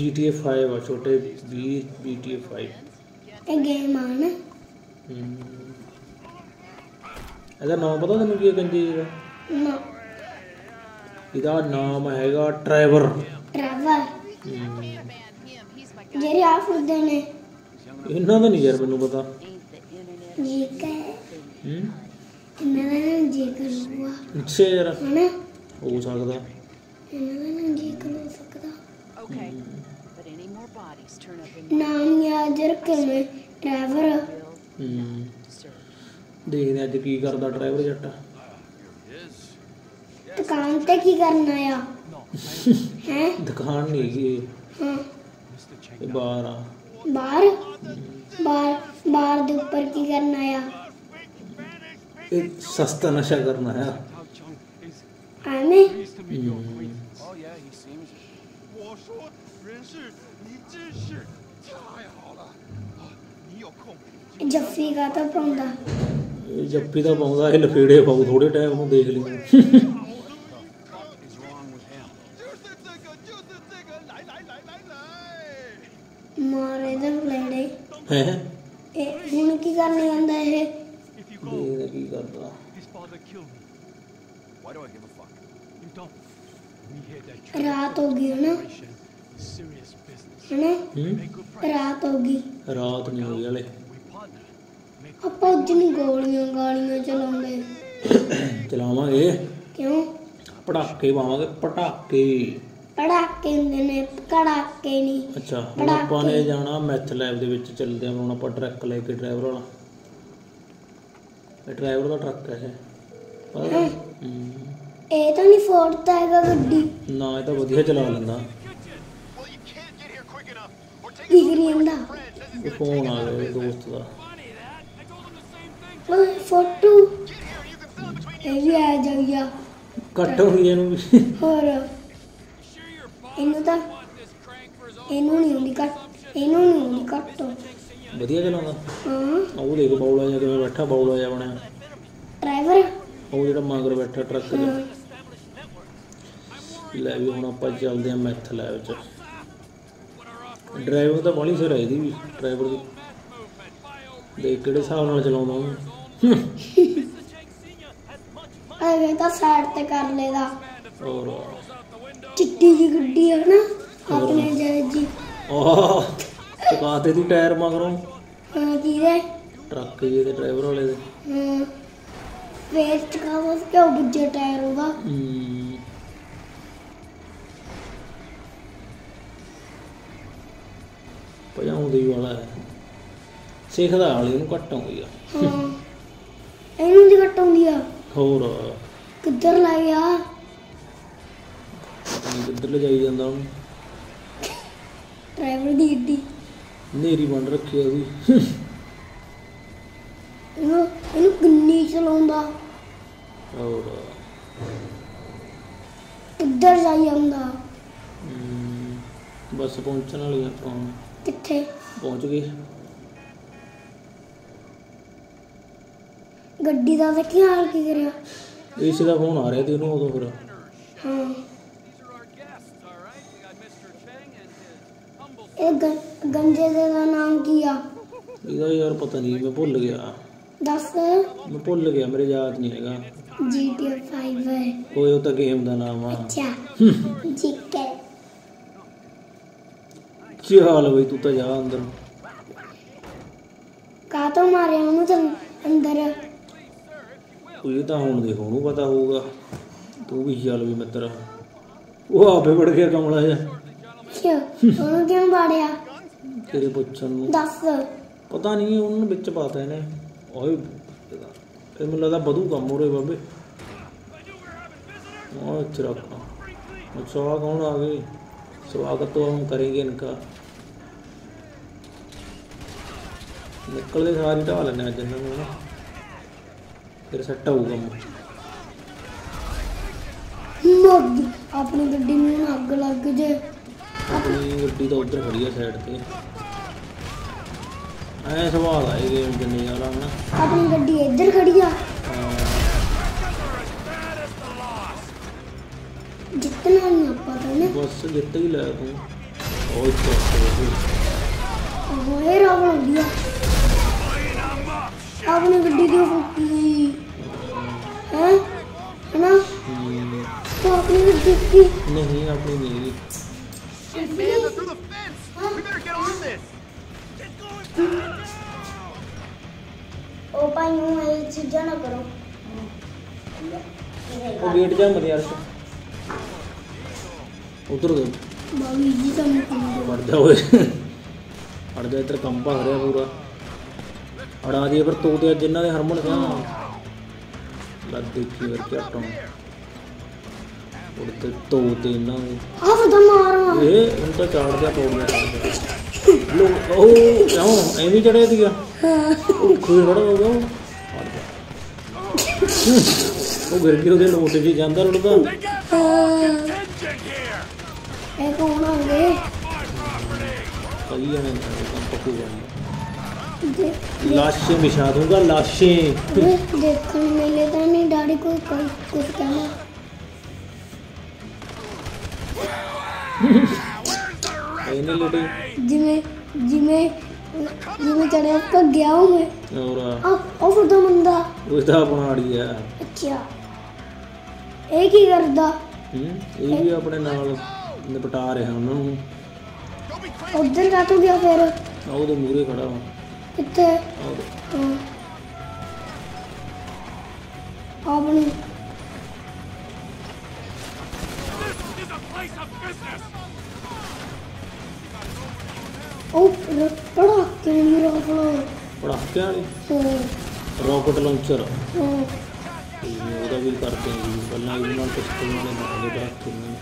GTA 5 ਆ ਛੋਟੇ GTA 5 ਇਹ ਗੇਮ ਆ ਨਾ। ਇਹਦਾ ਨਾਮ ਪਤਾ ਤੈਨੂੰ ਕੀ ਹੈ ਕੰਜੀ ਦਾ? ਨਾ ਇਹਦਾ ਨਾਮ ਹੈਗਾ ਟਰੈਵਰ। ਜਿਹੜੇ ਆ ਫਿਰਦੇ ਨੇ ਇਹਨਾਂ ਦਾ ਨਹੀਂ ਯਾਰ ਮੈਨੂੰ ਪਤਾ। ਜੀਕ ਹੈ ਇਹਨਾਂ ਦਾ ਨਾਮ ਜੀਕ ਹੋਊਗਾ। ਅੱਛਾ ਯਾਰ ਹਨਾ ਹੋ ਸਕਦਾ ਇਹਨਾਂ ਦਾ ਨਾਮ ਜੀਕ ਹੋ ਸਕਦਾ। ਨਾਮ ਯਾਦ ਰੱਖਣਾ ਟਰੈਵਰ। ਦੇਖਦੇ ਅੱਜ ਕੀ ਕਰਦਾ ਡਰਾਈਵਰ ਜੱਟ। ਦੁਕਾਨ ਤੇ ਕੀ ਕਰਨਾ ਆ? ਹੈ ਦੁਕਾਨ ਨਹੀਂ ਹੈਗੀ ਹਾਂ ਇਹ ਬਾਹਰ ਆ। ਬਾਹਰ ਦੇ ਉੱਪਰ ਕੀ ਕਰਨਾ ਆ? ਇਹ ਸਸਤਾ ਨਸ਼ਾ ਕਰਨਾ ਹੈ। ਐਵੇਂ ਜੱਫੀ ਕਾ ਤਾਂ ਪਾਉਂਦਾ। ਇਹ ਜੱਫੀ ਦਾ ਪਾਉਂਦਾ ਇਹ ਲਫੇੜੇ ਪਾਉ ਥੋੜੇ ਟਾਈਮ ਨੂੰ ਦੇਖ ਲਈ। ਮਾਰੇ ਦੇ ਲੜੇ ਹੈ ਇਹ ਹੁਣ ਕੀ ਕਰਨੇ ਆਂਦਾ ਇਹ? ਦੇਖਦਾ ਕੀ ਕਰਦਾ। ਰਾਤ ਹੋ ਗਈ ਹਨਾ ਰਾਤ ਹੋ ਗਈ। ਰਾਤ ਨਹੀਂ ਹੋਈ ਹਲੇ। ਆਪਾਂ ਉੱਜ ਨਹੀਂ ਗਾਲੀਆਂ ਚਲਾਉਂਦੇ। ਚਲਾਵਾਂਗੇ। ਕਿਉਂ? ਪਟਾਕੇ ਪਾਵਾਂਗੇ ਪਟਾਕੇ ਹੁੰਦੇ ਨੇ ਕੜਾਕੇ ਨਹੀਂ। ਅੱਛਾ ਹੁਣ ਆਪਾਂ ਨੇ ਜਾਣਾ ਮੈਥ ਲੈਬ ਦੇ ਵਿੱਚ ਚੱਲਦੇ ਆ। ਹੁਣ ਆਪਾਂ ਟਰੱਕ ਲੈ ਕੇ ਡਰਾਈਵਰ ਵਾਲਾ। ਇਹ ਡਰਾਈਵਰ ਦਾ ਟਰੱਕ ਹੈ ਇਹ ਤਾਂ ਨਹੀਂ ਫੋੜਦਾ ਹੈਗਾ ਗੱਡੀ। ਨਾ ਇਹ ਤਾਂ ਵਧੀਆ ਚਲਾ ਲੈਂਦਾ। ਕੀ ਕਰੀ ਜਾਂਦਾ? ਫੋਨ ਆ ਗਿਆ ਦੋਸਤ ਦਾ। ਓਏ ਫੋਟੋ ਇਹ ਵੀ ਆ ਜਾਊਗਾ। ਕੱਟ ਹੋ ਗਈ ਇਹਨੂੰ ਵੀ। ਹੋਰ ਇਹਨੂੰ ਤਾਂ ਇਹਨੂੰ ਨਹੀਂ ਹੁੰਦੀ ਕੱਟ। ਵਧੀਆ ਚਲਾਉਂਦਾ। ਹਾਂ ਉਹ ਦੇਖ ਬੌਲਾ ਜਿਹਾ ਕਿਵੇਂ ਬੈਠਾ। ਬੌਲਾ ਜਿਹਾ ਬਣਿਆ ਡਰਾਈਵਰ। ਉਹ ਜਿਹੜਾ ਮਗਰ ਬੈਠਾ ਟਰੱਕ ਦੇ। ਲੈ ਵੀ ਹੁਣ ਆਪਾਂ ਚੱਲਦੇ ਆ ਮੈਥ ਲੈਬ ਚ। ਡਰਾਈਵਰ ਤਾਂ ਬਾਹਲੀ ਸਿਰ ਆਈ ਦੀ ਵੀ ਡਰਾਈਵਰ ਦੀ। ਦੇਖ ਕਿਹੜੇ ਹਿਸਾਬ ਨਾਲ ਚਲਾਉਂਦਾ ਉਹਨੂੰ। ਐਵੇਂ ਤਾਂ ਸਾਈਡ ਤੇ ਕਰ ਲੈਦਾ। ਹੋਰ ਚਿੱਟੀ ਜੀ ਗੱਡੀ ਹੈ ਨਾ ਆਪਣੇ ਜੀ। ਆਹ ਚਕਾਤੇ ਦੀ ਟਾਇਰ ਮਗਰੋਂ। ਹਾਂ ਕਿਹਦੇ? ਟਰੱਕ ਜੀ ਦੇ ਡਰਾਈਵਰ ਵਾਲੇ ਦੇ। ਹਾਂ ਵੇਸਟ ਕਾਵਾ ਕਿਉਂ ਬੁੱਝੇ ਟਾਇਰ ਉਹਦਾ। ਭਜਾਉਂਦੀ ਵਾਲਾ ਹੈ। ਸਿੱਖਦਾ ਵਾਲੀ ਨੂੰ ਘੱਟ ਆਉਂਦੀ ਆ। ਹਾਂ ਇਹਨੂੰ ਦੀ ਘੱਟ ਆਉਂਦੀ ਆ। ਹੋਰ ਕਿੱਧਰ ਲੈ ਗਿਆ? ਕਿੱਧਰ ਲਿਜਾਈ ਜਾਂਦਾ ਉਹਨੂੰ। ਡਰਾਈਵਰ ਦੀ ਗੱਡੀ ਨੇਰੀ ਬਣ ਰੱਖੀ ਉਹਦੀ। ਇਹਨੂੰ ਕਿੰਨੀ ਚਲਾਉਂਦਾ। ਹੋਰ ਕਿੱਧਰ ਜਾਈ ਜਾਂਦਾ? ਬਸ ਪਹੁੰਚਣ ਵਾਲੀ ਆਪਾਂ। ਕਿੱਥੇ ਪਹੁੰਚ ਗਏ। ਗੱਡੀ ਦਾ ਤਾਂ ਕੀ ਹਾਲ ਕੀ ਕਰਿਆ? ਇਸ ਦਾ ਫੋਨ ਆ ਰਿਹਾ ਤੇ ਉਹਨੂੰ ਉਦੋਂ ਫਿਰ। ਹਾਂ ਇਹ ਗੰਜੇ ਦਾ ਨਾਮ ਕੀ ਆ? ਇਹਦਾ ਯਾਰ ਪਤਾ ਨਹੀਂ ਮੈਂ ਭੁੱਲ ਗਿਆ। ਦੱਸ। ਮੈਂ ਭੁੱਲ ਗਿਆ ਮੇਰੇ ਯਾਦ ਨਹੀਂ ਹੈਗਾ। GTA 5 ਹੈ। ਉਹ ਤਾਂ ਗੇਮ ਦਾ ਨਾਮ ਆ। ਅੱਛਾ ਠੀਕ ਹੈ। ਚੱਲ ਬਈ ਤੂੰ ਤਾਂ ਜਾ ਅੰਦਰ। ਕਾਹ ਤੋਂ ਮਾਰਿਆ ਉਹਨੂੰ ਤਾਂ ਅੰਦਰ? ਇਹ ਤਾਂ ਹੁਣ ਦੇਖੋ ਉਹਨੂੰ ਪਤਾ ਹੋਊਗਾ। ਤੂੰ ਵੀ ਚੱਲ ਵੀ ਮਿੱਤਰ। ਉਹ ਆਪੇ ਵੜ ਗਿਆ ਕਮਲਾ ਜਿਹਾ। ਉਹਨੂੰ ਕਿਉਂ ਬਾੜਿਆ? ਤੇਰੇ ਪੁੱਛਣ ਨੂੰ। ਦੱਸ। ਪਤਾ ਨਹੀਂ ਉਹਨੂੰ ਵਿੱਚ ਪਾਤਾ ਇਹਨੇ। ਓਏ ਇਹ ਮੈਨੂੰ ਲੱਗਦਾ ਵਧੂ ਕੰਮ ਉਰੇ ਬਾਬੇ। ਉਹ ਇੱਥੇ ਰੱਖ। अच्छा कौन आ गए? स्वागत तो हम करेंगे इनका। निकलते सारी ढा लेने अज इन्होंने ना, फिर सैट होगा। अपनी गड्डी में अग लग जाए। अपनी गड्डी तो उधर खड़ी है साइड पे। ऐ सवाल आए गेम च नहीं आ रहा। अपनी गड्डी इधर खड़ी है। जितना नहीं पता ना, बस जित ही लै तू। ਉਹ ਚੱਕ ਹੋਏ ਰਾਵਣ ਹੁੰਦੀ ਆ ਆਪਣੀ ਗੱਡੀ ਦੀ ਫੁੱਕੀ ਗਈ ਹੈ ਨਾ ਤੂੰ ਆਪਣੀ ਗੱਡੀ ਦੀ ਨਹੀਂ ਆਪਣੀ ਨਹੀਂ ਉਹ ਭਾਈ ਨੂੰ ਇਹ ਚੀਜ਼ਾਂ ਨਾ ਕਰੋ ਉਹ ਗੇਟ ਜਾ ਮਤ ਯਾਰ ਉਧਰ ਗਏ ਬਾਬੀ ਜੀ ਤੁਹਾਨੂੰ ਵੜ ਜਾ ਓਏ ਅੜ ਜਾ ਇੱਧਰ ਕੰਮ ਭਾ ਰਿਹਾ ਪੂਰਾ ਅੜਾ ਦੀ ਪਰ ਤੂੰ ਤੇ ਜਿਨ੍ਹਾਂ ਦੇ ਹਰਮਨ ਸਿਆ ਲੱਗ ਦੇਖੀ ਵਰ ਝਟਾਂ ਉੜਤੇ ਤੋ ਤੇ ਇਹਨਾਂ ਦੇ ਆ ਵਦਾ ਮਾਰ ਇਹ ਹੁਣ ਤਾਂ ਚਾੜ ਗਿਆ ਤੋੜ ਗਿਆ ਲੋ ਉਹ ਕਿਉਂ ਐਵੇਂ ਚੜਿਆ ਸੀਗਾ ਉਹ ਖੂਨ ਖੜਾ ਹੋ ਗਿਆ ਉਹ ਗਿਰ ਕੇ ਉਹਦੇ ਲੋਟ 'ਚ ਜਾਂਦਾ ਰੁੜਦਾ ਇਹ ਕੌਣ ਆ ਗਏ ਕਈ ਜਣੇ ਕੰਮ ਪੱਕੂ ਜਾਂਦੇ ਲਾਸ਼ੇ ਵਿਛਾ ਦੂੰਗਾ ਲਾਸ਼ੇ ਦੇਖਣ ਮਿਲੇ ਤਾਂ ਨਹੀਂ ਡੈਡੀ ਕੋਈ ਕੁਝ ਕਹਿਣਾ ਇਹਨੇ ਲੜੇ ਜਿਵੇਂ ਜਿਵੇਂ ਜਿਵੇਂ ਚੜਿਆ ਕ ਗਿਆ ਹੂੰ ਮੈਂ ਔਰ ਉਹ ਫੋਟੋ ਮੁੰਡਾ ਉਹ ਤਾਂ ਆਪਣਾ ਆੜੀ ਆ ਅੱਛਾ ਇਹ ਕੀ ਕਰਦਾ ਇਹ ਵੀ ਆਪਣੇ ਨਾਲ ਨਿਪਟਾ ਰਿਹਾ ਉਹਨਾਂ ਨੂੰ ਉਧਰ ਕਾ ਤੂੰ ਗਿਆ ਫਿਰ ਆ ਉਹਦੇ ਮੂਹਰੇ ਖੜਾ ਵਾ ਕਿੱਥੇ ਆਪਣੀ ਉਹ ਪੜਾ ਕੇ ਨਹੀਂ ਰੋਕਣਾ ਪੜਾਕਿਆਂ ਵਾਲੀ ਰੌਕਟ ਲਾਂਚਰ ਉਹਦਾ ਵੀ ਕਰਦੇ ਹਾਂ ਜੀ ਪਹਿਲਾਂ ਇਹਦੇ ਨਾਲ ਪਿਸਤੌਲ ਨਾਲ ਮਾਰਦੇ ਪੜਾਕੇ ਨੂੰ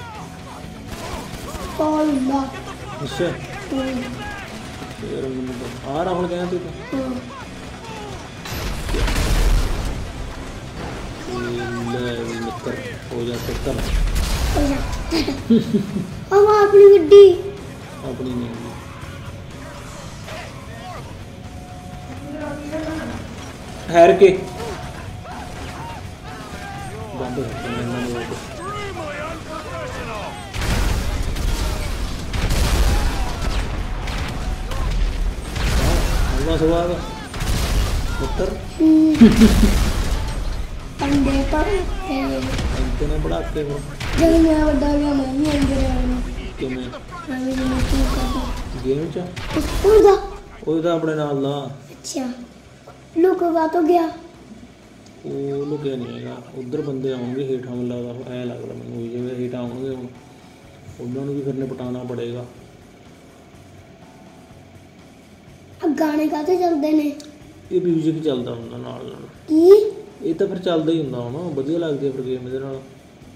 ਪਾਉਂਦਾ ਅੱਛਾ ਫਿਰ ਮੈਨੂੰ ਆ ਰਹਾ ਹੁਣ ਕਹਿੰਦੇ ਤੂੰ ਲੈ ਵੀ ਮਿੱਤਰ ਹੋ ਜਾ ਚੱਕਰ अब अपनी गड्डी ਆਪਣੀ ਨਹੀਂ ਠਹਿਰ ਕੇ ਬੰਦ ਹੋ ਗਿਆ ਇਹਨਾਂ ਨੂੰ ਅੱਲਾ ਸਵਾਦ ਪੁੱਤਰ अंडे पर ਇੰਤੇ ਨੇ ਬੜਾ ਕੇ जब मैं बड़ा गया मैं नहीं अंदर आया ਕਿਵੇਂ मैं भी नहीं करता ਗੇਮ ਚ उसका ਉਹ ਤਾਂ ਆਪਣੇ ਨਾਲ ਦਾ अच्छा लुकेगा तो गया ਉਹ ਲੁਕਿਆ ਨਹੀਂ ਹੈਗਾ ਉਧਰ ਬੰਦੇ ਆਉਣਗੇ ਹੇਠਾਂ ਮੈਨੂੰ ਲੱਗਦਾ ਐ ਲੱਗਦਾ ਮੈਨੂੰ ਵੀ ਜਿਵੇਂ ਹੇਠਾਂ ਆਉਣਗੇ ਹੁਣ ਉਹਨਾਂ ਨੂੰ ਵੀ ਫਿਰ ਨਿਪਟਾਉਣਾ ਪੜੇਗਾ अब गाने काते चलते ने ਇਹ ਮਿਊਜ਼ਿਕ ਚੱਲਦਾ ਹੁੰਦਾ ਨਾਲ ਨਾਲ की ਇਹ ਤਾਂ ਫਿਰ ਚੱਲਦਾ ਹੀ ਹੁੰਦਾ ਹੁਣ ਵਧੀਆ ਲੱਗਦੀ ਹੈ ਫਿਰ ਗੇਮ ਇਹਦੇ ਨਾਲ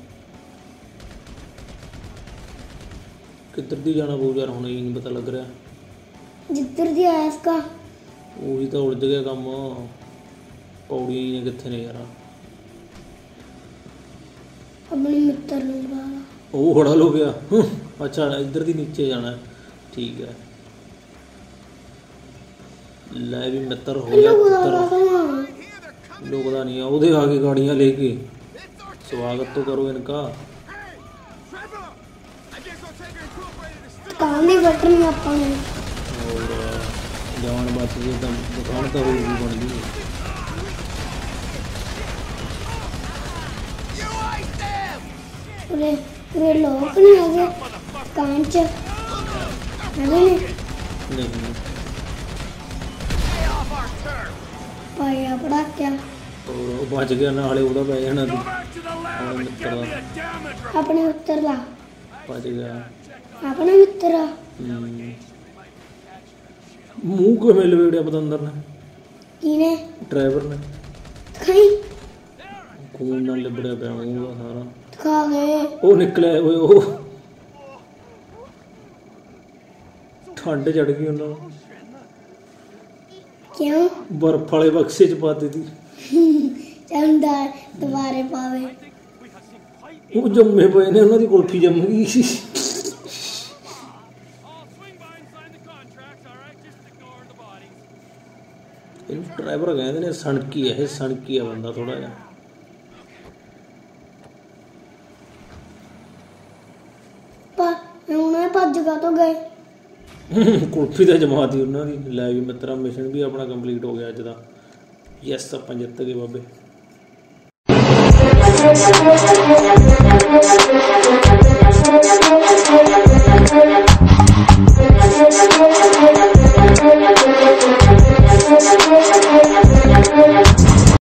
ਕਿੱਧਰ ਦੀ ਜਾਣਾ ਪਊ ਯਾਰ ਹੁਣ ਇਹ ਨਹੀਂ ਪਤਾ ਲੱਗ ਰਿਹਾ जिधर दी आया इसका ਉਹੀ ਤਾਂ ਉਲਝ ਗਿਆ ਕੰਮ ਪੌੜੀਆਂ ਹੀ ਕਿੱਥੇ ਨੇ ਯਾਰ अपने मित्र ने बुलाया ਉਹ ਖੜਾ ਲੋ ਗਿਆ ਅੱਛਾ ਇੱਧਰ ਦੀ ਨੀਚੇ ਜਾਣਾ ਠੀਕ ਹੈ ਲੈ ਵੀ ਮਿੱਤਰ ਹੋ ਗਿਆ ਪੁੱਤਰ ਲੁਕਦਾ ਨਹੀਂ ਆ ਉਹਦੇ ਆਗੇ ਗਾੜੀਆਂ ਲੈ ਕੇ ਸਵਾਗਤ तो करो इनका काम नहीं बट नहीं अपन और जान बच गई तो दुकान तो होगी बन गई पूरे पूरे लोग नहीं आगे कांच है नहीं नहीं पाया पड़ा क्या और वो बच गया नाले ਉਹਦਾ ਪੈ ਜਾਣਾ ਸੀ ਹੁਣ ਮਿੱਤਰ ਦਾ अपने उत्तर ला ਬਚ ਗਿਆ अपने मित्र ਮੂੰਹ ਕਿਵੇਂ ਲਵੇੜਿਆ ਪਤੰਦਰ ਨੇ किने ਡਰਾਈਵਰ ਨੇ खाई ਖੂਨ ਨਾਲ ਲਿਬੜਿਆ ਪਿਆ ਮੂੰਹ ਦਾ ਸਾਰਾ खा गए ਉਹ ਨਿਕਲਿਆ ਓਏ ਉਹ ਠੰਡ ਚੜ ਗਈ ਉਹਨਾਂ ਨੂੰ क्यों ਬਰਫ ਵਾਲੇ ਬਕਸੇ ਚ ਪਾਤੀ ਤੀ चंदा दोबारे पावे ਉਹ ਜੰਮੇ ਪਏ ਨੇ ਉਹਨਾਂ ਦੀ ਕੁਲਫੀ ਜੰਮ ਗਈ ਇਹਨੂੰ ਡਰਾਈਵਰ ਕਹਿੰਦੇ ਨੇ ਸਣਕੀ ਹੈ ਇਹ ਸਣਕੀ ਆ ਬੰਦਾ ਥੋੜਾ ਜਿਹਾ पर उन्हें ਭੱਜ ਗਾ ਤੋਂ ਗਏ ਕੁਲਫੀ ਤਾਂ ਜਮਾਤੀ ਉਹਨਾਂ ਦੀ। ਲੈ ਵੀ ਮਿੱਤਰਾ ਮਿਸ਼ਨ ਵੀ ਆਪਣਾ ਕੰਪਲੀਟ ਹੋ ਗਿਆ ਅੱਜ ਦਾ। ਯੈਸ ਆਪਾਂ ਜਿੱਤ ਗਏ ਬਾਬੇ।